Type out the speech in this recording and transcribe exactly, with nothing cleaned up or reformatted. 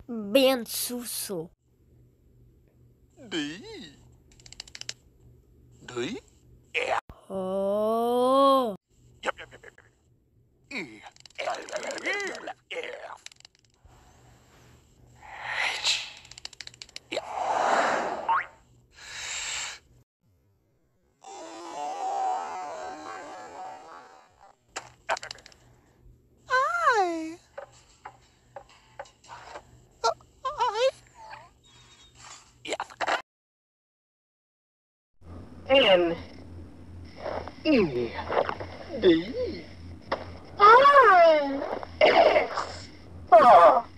Bien suso. D. D. Oh. Yep, yep, yep, yep, yep. E. F. H. Yeah. I. Uh, I. Yeah. N E D I X.